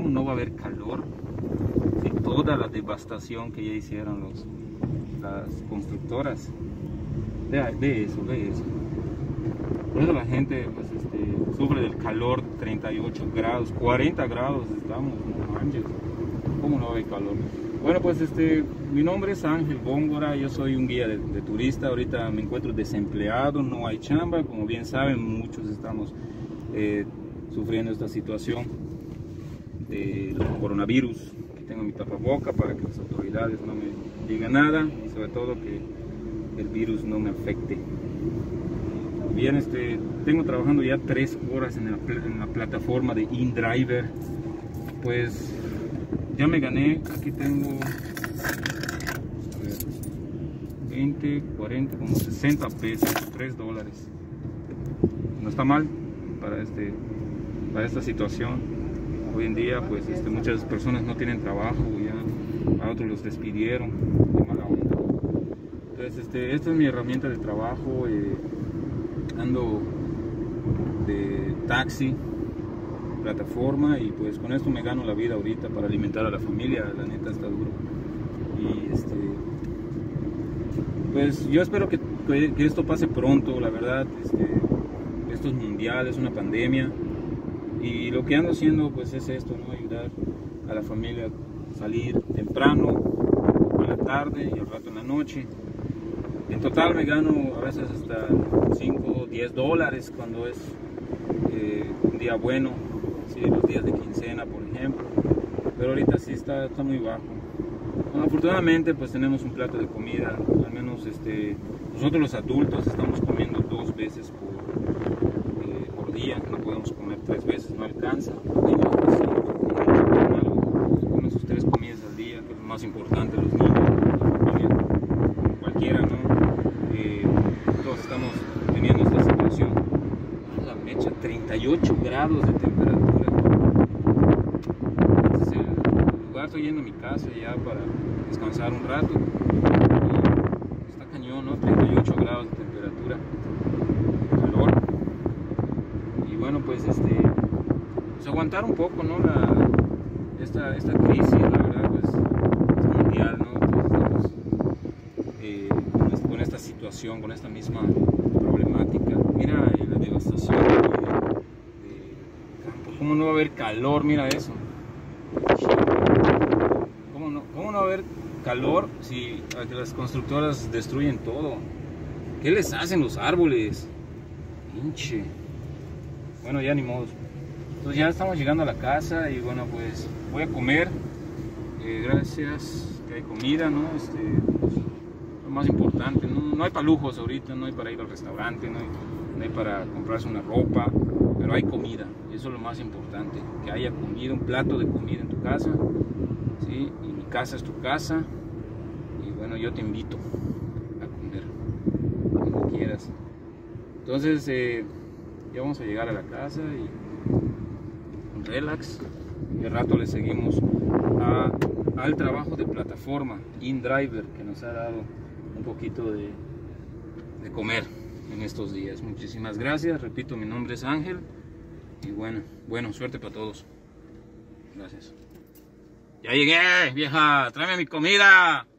¿Cómo no va a haber calor? Sí, toda la devastación que ya hicieron las constructoras. Ve eso, ve eso. Por eso la gente pues, sufre del calor, 38 grados, 40 grados estamos, no manches. ¿Cómo no va a haber calor? Bueno, pues mi nombre es Ángel Góngora, yo soy un guía de turista. Ahorita me encuentro desempleado, no hay chamba, como bien saben, muchos estamos sufriendo esta situación del coronavirus. Aquí tengo mi tapaboca para que las autoridades no me digan nada y sobre todo que el virus no me afecte. Bien, tengo trabajando ya 3 horas en la plataforma de InDriver. Pues ya me gané, aquí tengo a ver, 20, 40, como 60 pesos, 3 dólares. No está mal para esta situación. Hoy en día pues muchas personas no tienen trabajo, ya a otros los despidieron de mala onda. Entonces esta es mi herramienta de trabajo. Ando de taxi, plataforma, y pues con esto me gano la vida ahorita para alimentar a la familia. La neta está duro. Y pues yo espero que esto pase pronto. La verdad, esto es mundial, es una pandemia, y lo que ando haciendo pues es esto, ¿no? Ayudar a la familia, salir temprano a la tarde y al rato en la noche. En total me gano a veces hasta 5 o 10 dólares cuando es un día bueno, ¿sí? Los días de quincena, por ejemplo. Pero ahorita sí está muy bajo. Bueno, afortunadamente pues tenemos un plato de comida. Al menos nosotros los adultos estamos comiendo 2 veces por día. No podemos comer 3 veces, no alcanza. Niños, pues, sí, comen sus 3 comidas al día, que es lo más importante. Los niños, la familia, cualquiera, ¿no? Todos estamos teniendo esta situación. La mecha, 38 grados de temperatura. Este es el lugar. Estoy yendo a mi casa ya para descansar un rato. Y está cañón, ¿no? 38 grados de temperatura, calor. Y bueno, pues aguantar un poco, ¿no? Esta crisis, la verdad, pues es mundial, ¿no? Entonces estamos con esta situación, con esta misma problemática. Mira la devastación de campo. ¿Cómo no va a haber calor? Mira eso. ¿Cómo no va a haber calor si las constructoras destruyen todo? ¿Qué les hacen los árboles? Pinche. Bueno, ya ni modo. Entonces ya estamos llegando a la casa y bueno, pues voy a comer. Gracias que hay comida, ¿no? Lo más importante, no hay para lujos ahorita, no hay para ir al restaurante, no hay para comprarse una ropa, pero hay comida. Eso es lo más importante, que haya comida, un plato de comida en tu casa, ¿sí? Y mi casa es tu casa, y bueno, yo te invito a comer cuando quieras. Entonces ya vamos a llegar a la casa y relax, y al rato le seguimos al trabajo de plataforma InDriver, que nos ha dado un poquito de comer en estos días. Muchísimas gracias, repito, mi nombre es Ángel, y bueno, suerte para todos. Gracias. Ya llegué, vieja, tráeme mi comida.